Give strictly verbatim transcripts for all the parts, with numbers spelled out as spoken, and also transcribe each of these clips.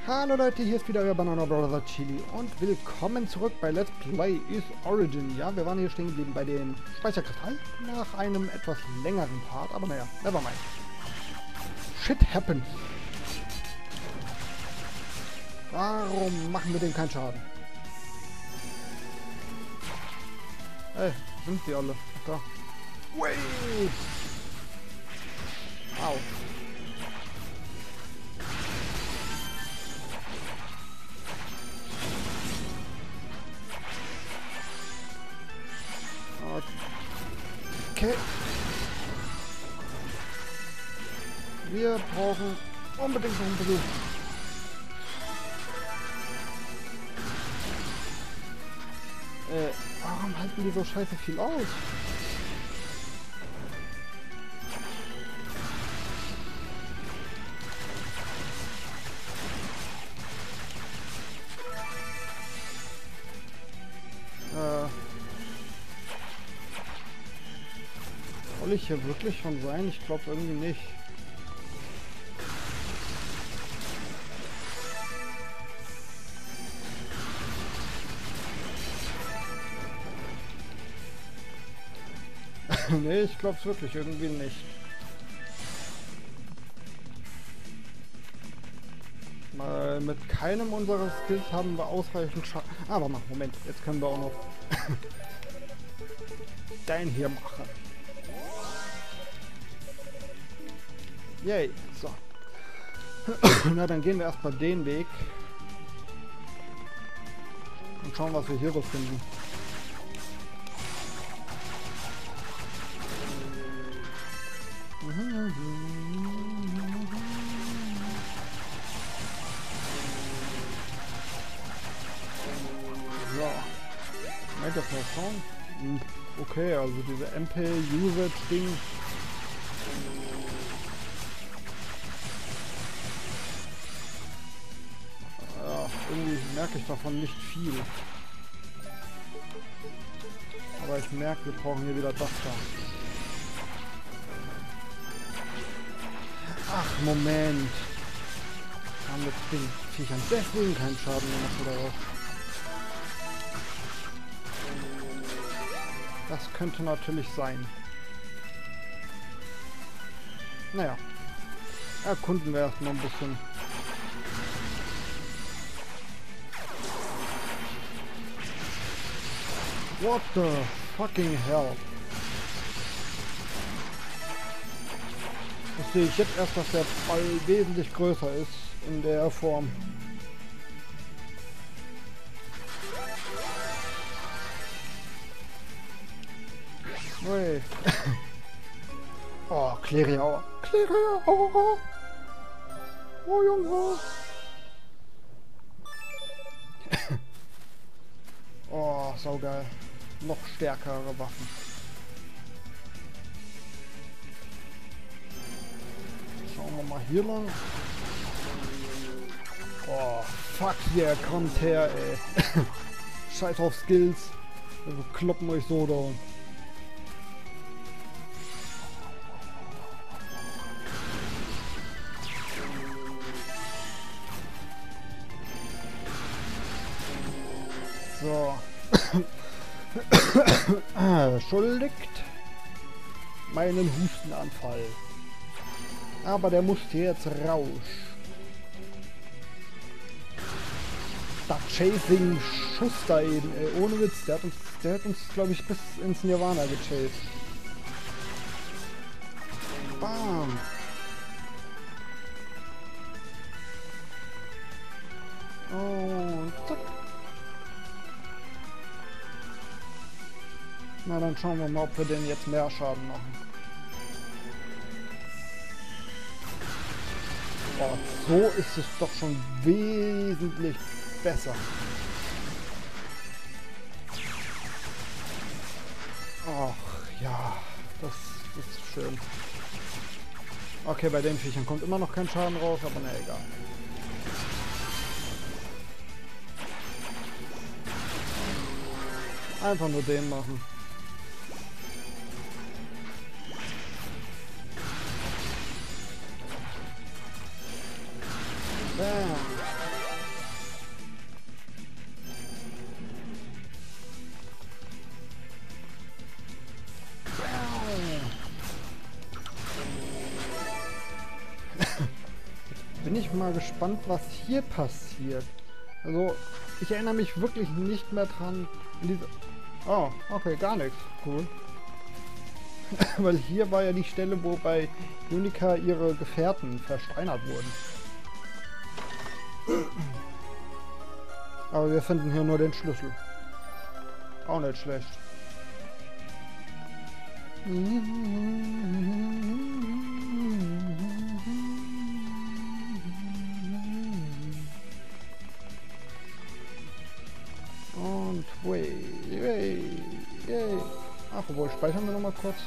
Hallo Leute, hier ist wieder euer Banana Brother Chili und willkommen zurück bei Let's Play Is Origin. Ja, wir waren hier stehen geblieben bei dem Speicherkristall nach einem etwas längeren Part, aber naja, never mind. Shit happens. Warum machen wir dem keinen Schaden? Ey, sind die alle? Da. Wait. Au. Okay. Wir brauchen unbedingt noch ein Besuch. Äh, warum halten die so scheiße viel aus? Äh. Soll ich hier wirklich schon sein? Ich glaube irgendwie nicht. Nee, ich glaube es wirklich irgendwie nicht. Weil mit keinem unserer Skills haben wir ausreichend Schaden. Ah, aber mal, Moment, jetzt können wir auch noch dein hier machen. Yay, so. Na, dann gehen wir erstmal den Weg und schauen, was wir hier so finden. So. Meint das mal schauen? Hm. Okay, also diese M P-Usage-Ding. Irgendwie merke ich davon nicht viel. Aber ich merke, wir brauchen hier wieder das da. Ach, Moment. Haben wir den Viechern deswegen keinen Schaden gemacht oder was? Das könnte natürlich sein. Naja. Erkunden wir erstmal ein bisschen. What the fucking hell? Das sehe ich jetzt erst, dass der Ball wesentlich größer ist in der Form. Ui. Oh, Kleriauer. Kleriauer. Oh, Junge. Oh, saugeil. Noch stärkere Waffen. Schauen wir mal hier lang. Oh, fuck yeah, kommt her, ey. Scheiß auf Skills. Wir kloppen euch so down. So. Entschuldigt meinen Hustenanfall. Aber der musste jetzt raus. Das Chasing Schuss da eben, ey, ohne Witz. Der hat uns, der hat uns, glaube ich, bis ins Nirvana gechased. Bam. Und zack. Na, dann schauen wir mal, ob wir den jetzt mehr Schaden machen. Oh, so ist es doch schon wesentlich besser. Ach ja, das ist schön. Okay, bei den Viechern kommt immer noch kein Schaden raus, aber na egal. Einfach nur den machen. Bam. ich mal gespannt, was hier passiert. Also, ich erinnere mich wirklich nicht mehr dran. In diese oh, okay, gar nichts. Cool. Weil hier war ja die Stelle, wo bei Unica ihre Gefährten versteinert wurden. Aber wir finden hier nur den Schlüssel. Auch nicht schlecht. Und way, way, way. Ach, obwohl, speichern wir noch mal kurz.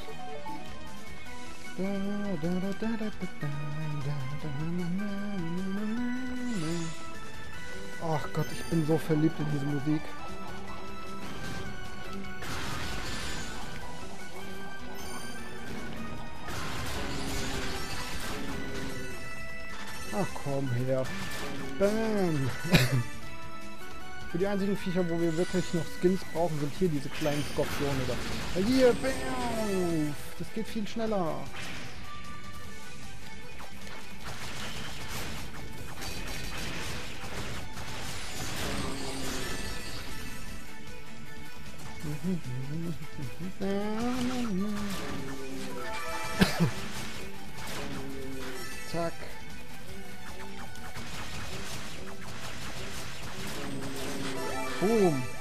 Ach Gott, ich bin so verliebt in diese Musik. Ach komm her. Bam. Für die einzigen Viecher, wo wir wirklich noch Skins brauchen, sind hier diese kleinen Skorpione da. Hier, bam. Das geht viel schneller. Zack. Boom.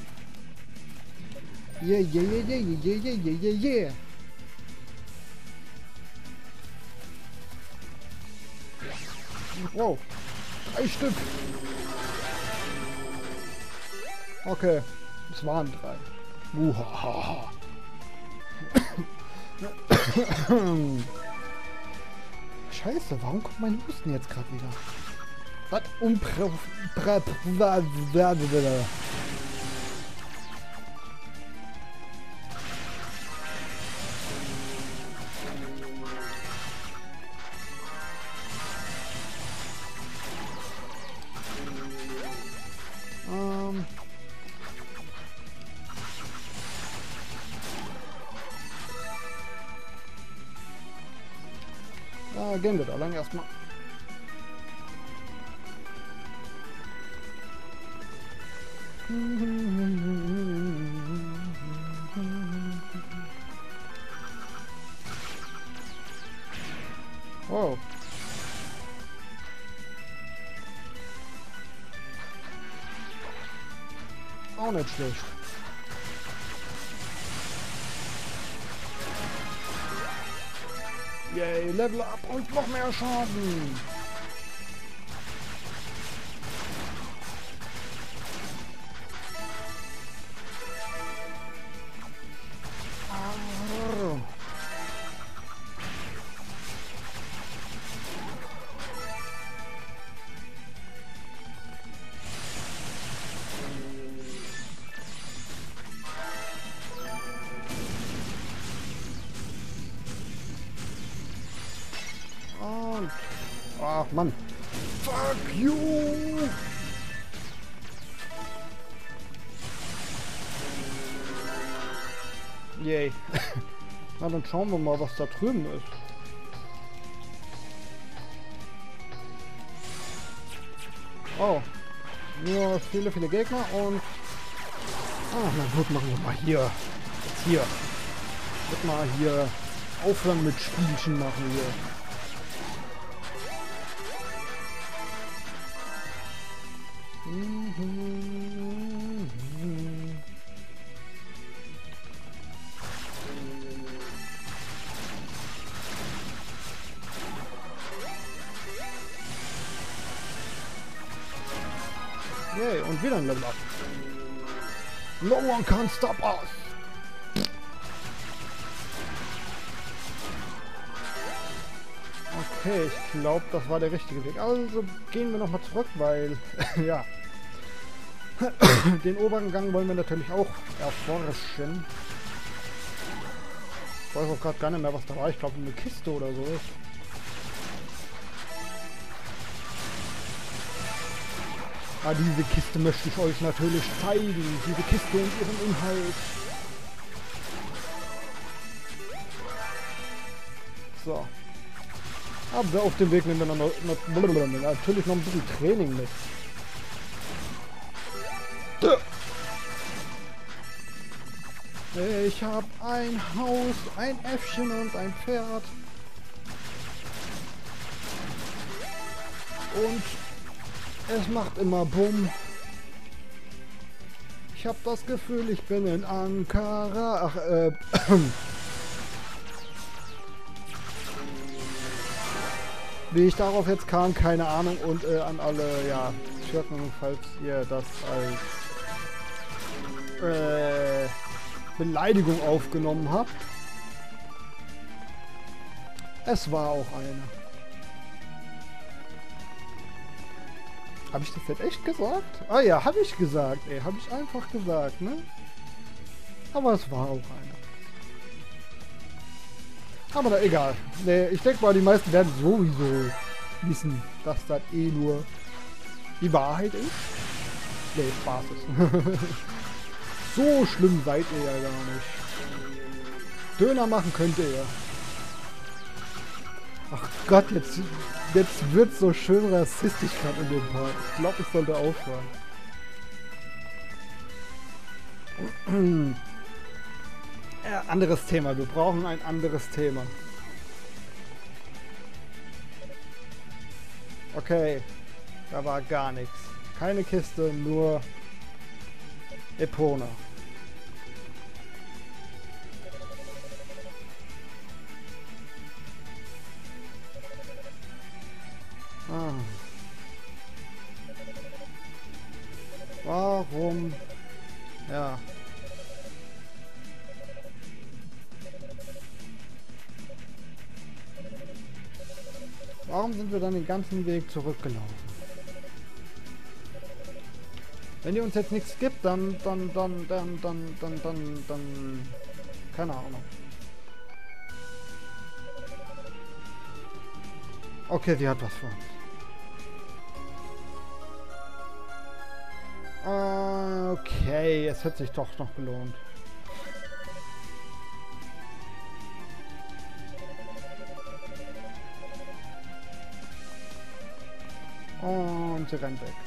Yeah, yeah, yeah, yeah, yeah, yeah, yeah, yeah, yeah. Wow. Drei Stück. Okay. Es waren drei. Uhaha. Scheiße, warum kommt mein Husten jetzt gerade wieder? Was? Umpre... Ähm... Ah, gehen wir da lang erstmal. Oh. Auch nicht schlecht. Yay, Level up und noch mehr Schaden. Arr. Und... Ach, Mann. Fuck you! Yay. Na, dann schauen wir mal, was da drüben ist. Oh. Nur viele, viele Gegner und... Ah, na gut, machen wir mal hier. Jetzt hier. Wird mal hier aufhören mit Spielchen machen hier. Yay, und wieder ein Level up. No one can stop us. Okay, ich glaube, das war der richtige Weg. Also gehen wir nochmal zurück, weil, ja, den oberen Gang wollen wir natürlich auch erforschen. Ich weiß auch gerade gar nicht mehr, was da war. Ich glaube, eine Kiste oder so ist. Ah, diese Kiste möchte ich euch natürlich zeigen. Diese Kiste und ihren Inhalt. So. Aber auf dem Weg nehmen wir noch, noch, natürlich noch ein bisschen Training mit. Ich habe ein Haus, ein Äffchen und ein Pferd. Und es macht immer Bumm. Ich habe das Gefühl, ich bin in Ankara. Ach, äh... Wie ich darauf jetzt kam, keine Ahnung. Und äh, an alle, ja, Schürten, falls ihr das als äh, Beleidigung aufgenommen habt. Es war auch eine. Habe ich das jetzt echt gesagt? Ah ja, habe ich gesagt, ey. Habe ich einfach gesagt, ne? Aber es war auch eine. Aber na, egal. Nee, ich denke mal, die meisten werden sowieso wissen, dass das eh nur die Wahrheit ist. Nee, Spaß ist. So schlimm seid ihr ja gar nicht. Döner machen könnt ihr ja. Ach Gott, jetzt, jetzt wird so schön rassistisch gerade in dem Part. Ich glaube, ich sollte aufhören. Ja, anderes Thema. Wir brauchen ein anderes Thema. Okay. Da war gar nichts. Keine Kiste, nur Epona. Ah. Warum? Ja. Warum sind wir dann den ganzen Weg zurückgelaufen? Wenn ihr uns jetzt nichts gibt, dann, dann, dann, dann, dann, dann, dann, dann, keine Ahnung. Okay, sie hat was für uns. Okay, es hat sich doch noch gelohnt. Und sie rennt weg.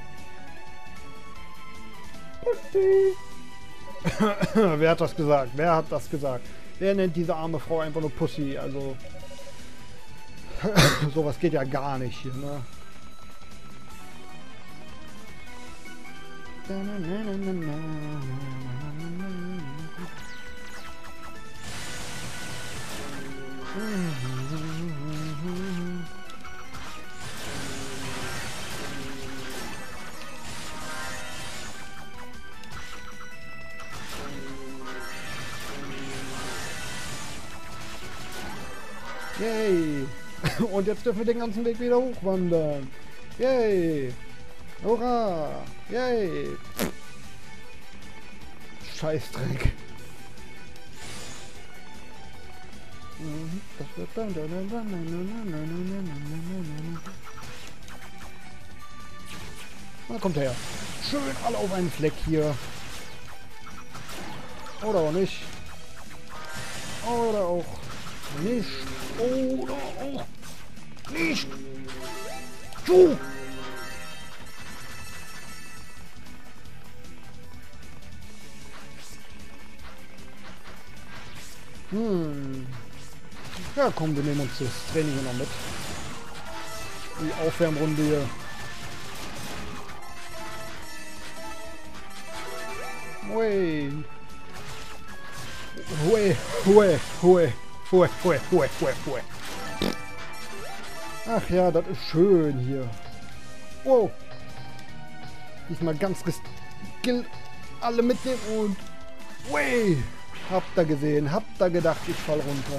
Pussy! Wer hat das gesagt? Wer hat das gesagt? Wer nennt diese arme Frau einfach nur Pussy? Also... sowas geht ja gar nicht hier, ne? Yay! Und jetzt dürfen wir den ganzen Weg wieder hochwandern. Yay! Hurra! Yay! Scheißdreck. Das wird dann. Na, kommt her. Schön alle auf einen Fleck hier. Oder auch nicht. Oder auch nicht. Oder auch nicht. Du! Hm. Ja, komm, wir nehmen uns das Training hier noch mit. Die Aufwärmrunde hier. Hui. Hui, hui, hui, hui, hui, hui, hui, hui. Ach ja, das ist schön hier. Wow. Diesmal ganz geskillt alle mitnehmen und... Hui. Habt ihr gesehen, habt ihr gedacht, ich fall runter.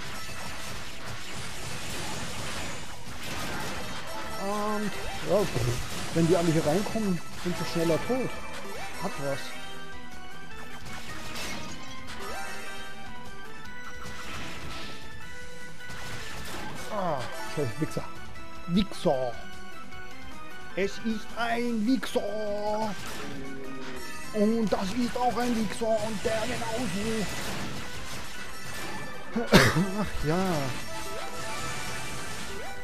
Und ja, wenn die alle hier reinkommen, sind sie schneller tot. Hat was. Ah, scheiß Wichser. Wichser. Es ist ein Wichser. Und das ist auch ein Wichser und der genauso. Ach ja.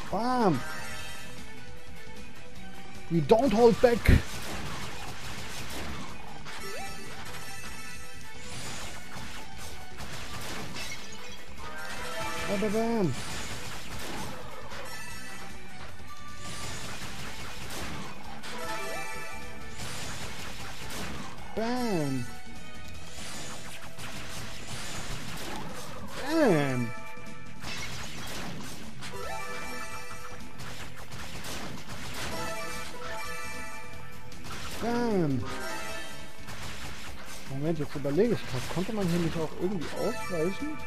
Bam! We don't hold back! Bam, bam. Bam! Bam! Bam! Moment, jetzt überlege ich gerade, konnte man hier nicht auch irgendwie ausweichen?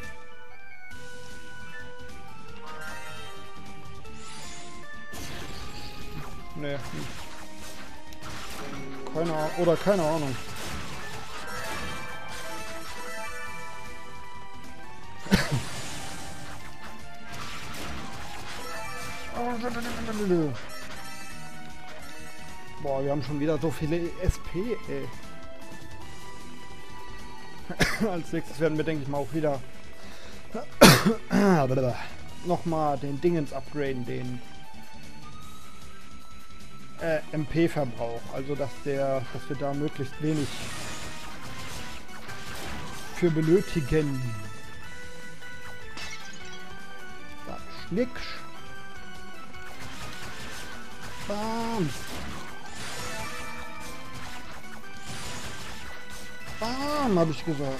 Nee. Keine Ahnung. Oder keine Ahnung. Boah, wir haben schon wieder so viele S P, ey. Als nächstes werden wir, denke ich mal, auch wieder nochmal den Dingens upgraden, den äh, M P-Verbrauch. Also, dass der, dass wir da möglichst wenig für benötigen. Da, Schnick. Bam. Bam, habe ich gesagt.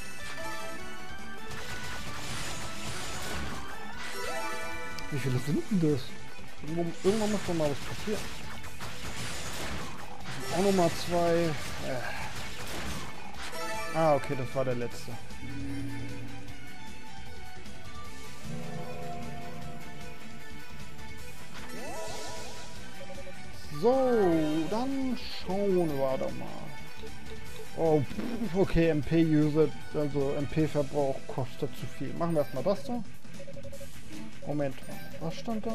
Wie viele sind denn das? Irgendwo, irgendwann muss doch mal was passieren. Auch nochmal zwei. Äh. Ah, okay, das war der letzte. So, dann schauen wir da mal. Oh, okay, M P-User, also M P-Verbrauch kostet zu viel. Machen wir erstmal das da. Moment, was stand da?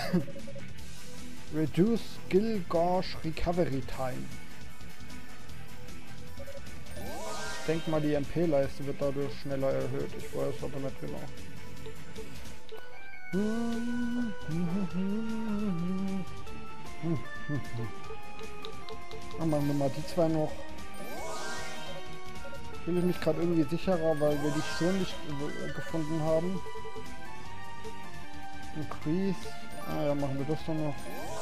Reduce Skill Gauge Recovery Time. Ich denke mal, die M P-Leiste wird dadurch schneller erhöht. Ich weiß aber nicht genau. Dann machen wir mal die zwei noch. Fühle ich mich gerade irgendwie sicherer, weil wir die schon nicht gefunden haben. Increase. Ah ja, machen wir das dann noch.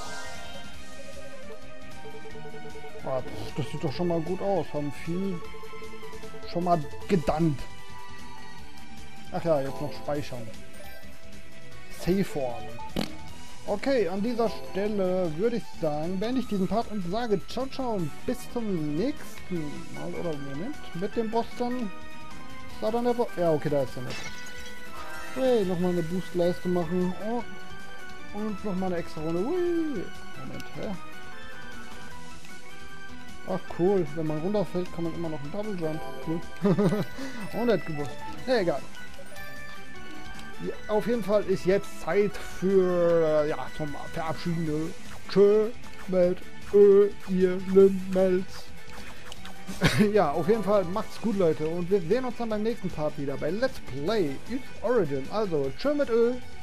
Ah, das, das sieht doch schon mal gut aus. Haben viel schon mal gedannt. Ach ja, jetzt noch speichern. Save Form. Okay, an dieser Stelle würde ich sagen, beende ich diesen Part und sage ciao, ciao und bis zum nächsten Mal. Oder Moment, mit dem Boss dann. Ist da dann der Boss? Ja, okay, da ist er nicht. Hey, nochmal eine Boostleiste machen. Oh. Und nochmal eine extra Runde. Ui. Moment, hä? Ach cool, wenn man runterfällt, kann man immer noch einen Double Jump. Cool. Auch nicht gewusst. Ja, egal. Ja, auf jeden Fall ist jetzt Zeit für, ja, zum Verabschieden. Tschö mit Ö, ihr Limmels. Ja, auf jeden Fall macht's gut, Leute. Und wir sehen uns dann beim nächsten Part wieder bei Let's Play It's Origin. Also, tschö mit Ö.